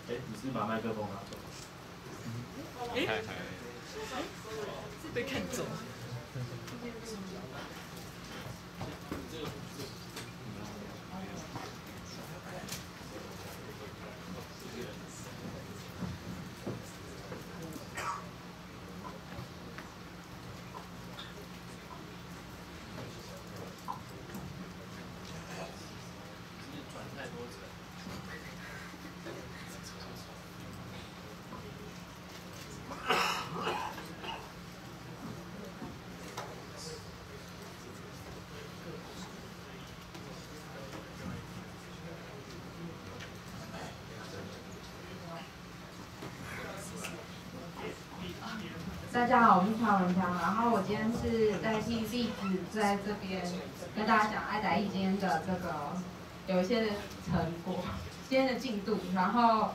哎，你是把麦克风拿走？ 哎，是被看走。 大家好，我是曹文强，然后我今天是代替栗子在这边跟大家讲爱仔一今天的这个有一些成果，今天的进度，然后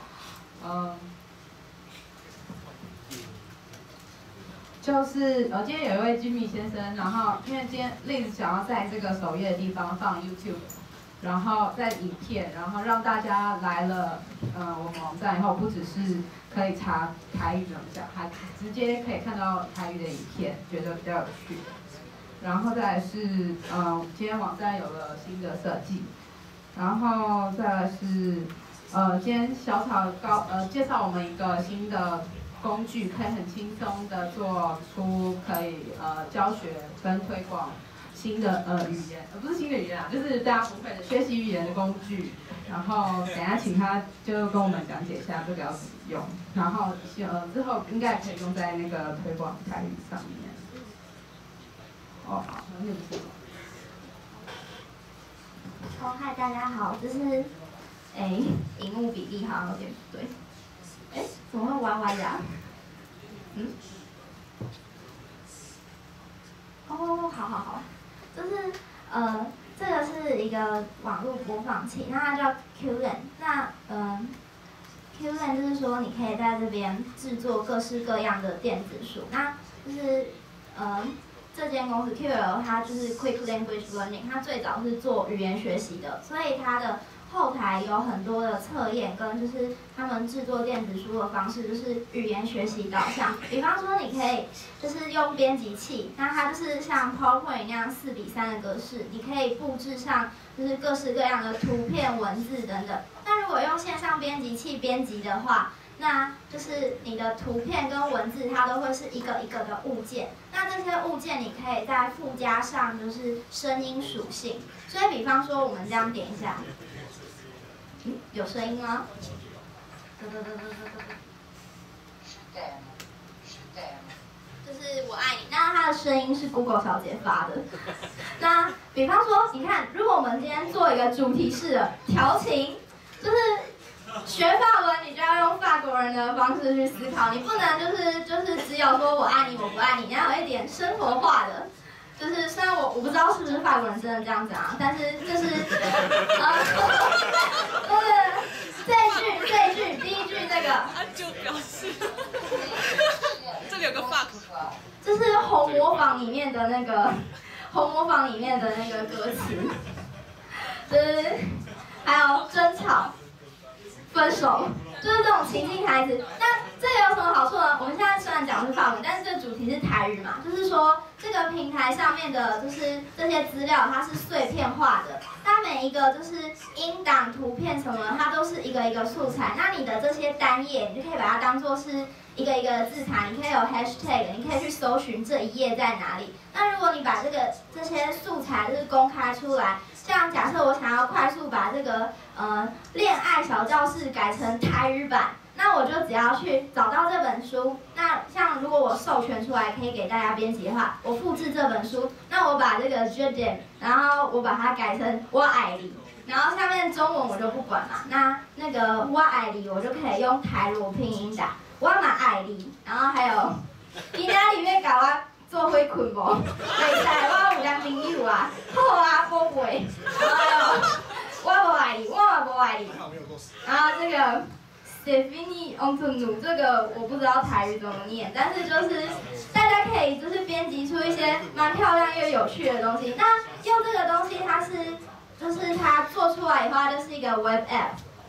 就是今天有一位 Jimmy 先生，然后因为今天栗子想要在这个首页的地方放 YouTube， 然后在影片，然后让大家来了我们网站以后，不只是可以查台语怎么讲，还直接可以看到台语的影片，觉得比较有趣。然后再来是今天网站有了新的设计，然后再来是今天小草介绍我们一个新的工具，可以很轻松的做出可以教学跟推广新的语言，不是新的语言啊，就是大家不会的学习语言的工具。然后等一下请他就跟我们讲解一下这个要怎么用，然后之后应该可以用在那个推广台语上面。哦，好，那不是。 哦，嗨，大家好，就是，荧幕比例好像有点不对，怎么会歪歪的啊？哦，好，就是这个是一个网络播放器，那它叫 QLand。那QLand 就是说你可以在这边制作各式各样的电子书。那就是这间公司 QL 它就是 Quick Language Learning， 它最早是做语言学习的，所以它的后台有很多的测验跟就是他们制作电子书的方式就是语言学习导向。比方说你可以就是用编辑器，那它就是像 PowerPoint 那样4:3的格式，你可以布置上就是各式各样的图片、文字等等。那如果用线上编辑器编辑的话，那就是你的图片跟文字它都会是一个一个的物件，那这些物件你可以再附加上就是声音属性。所以比方说我们这样点一下，有声音吗？就是我爱你，那它的声音是 Google 小姐发的。那比方说，你看，如果我们今天做一个主题式的调情，就是学法文，你就要用法国人的方式去思考，你不能就是只有说我爱你，我不爱你，你要有一点生活化的。就是虽然我不知道是不是法国人真的这样子啊，但是就是这一句第一句这个， 他就表示这里有个 bug， 这是红模仿里面的那个歌词，就是还有争吵、分手，就是这种情境台词。那这个有什么好处呢？我们现在虽然讲的是法文，但是这个主题是台语嘛，就是说这个平台上面的，就是这些资料它是碎片化的，它每一个就是音档、图片什么，它都是一个一个素材。那你的这些单页，你就可以把它当做是一个一个的字卡，你可以有 hashtag， 你可以去搜寻这一页在哪里。那如果你把这些素材就是公开出来，像假设我想要快速把这个恋爱小教室改成台语版，那我就只要去找到这本书。那像如果我授权出来可以给大家编辑的话，我复制这本书，那我把这个 Judem， 然后我把它改成我爱你，然后下面中文我就不管嘛。那个我爱你我就可以用台罗拼音打我嘛爱你，然后还有今仔日要甲我做伙困无？袂使，我有男朋友啊，好啊，宝贝。然后还有我无爱你，我嘛无爱你。然后这个 Stephanie Ontonu 这个我不知道台语怎么念，但是就是大家可以就是编辑出一些蛮漂亮又有趣的东西。那用这个东西，它做出来以后，它就是一个 Web App。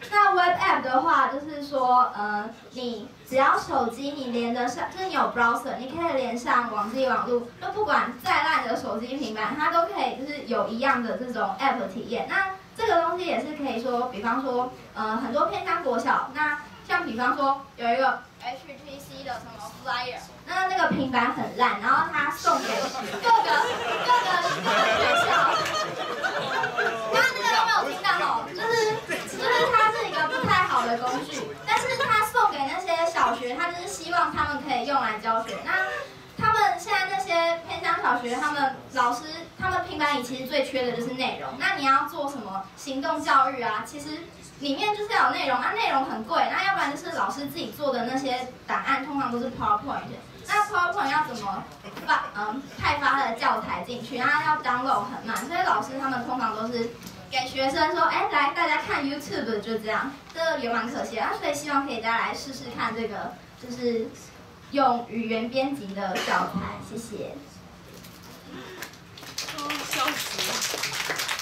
那 Web App 的话，就是说，你只要手机你连得上，就是你有 browser， 你可以连上网际网络，就不管再烂的手机、平板，它都可以就是有一样的这种 App 体验。那这个东西也是可以说，比方说，很多偏向国小，那像比方说有一个 HTC 的什么 Flyer， 那个平板很烂，然后他送给各个学校。刚刚那个有没有听到哦？就是它是一个不太好的工具，但是它送给那些小学，它就是希望他们可以用来教学。那他们现在那些偏乡小学，他们老师他们平板里其实最缺的就是内容。那你要做什么行动教育啊？其实里面就是要有内容，内容很贵，那要不然就是老师自己做的那些档案，通常都是 PowerPoint。那 PowerPoint 要怎么派发的教材进去，然后要 download 很慢，所以老师他们通常都是给学生说，哎，来大家看 YouTube 就这样，这个也蛮可惜的。所以希望可以大家来试试看这个，就是用语言编辑的教材。谢谢。 笑死了。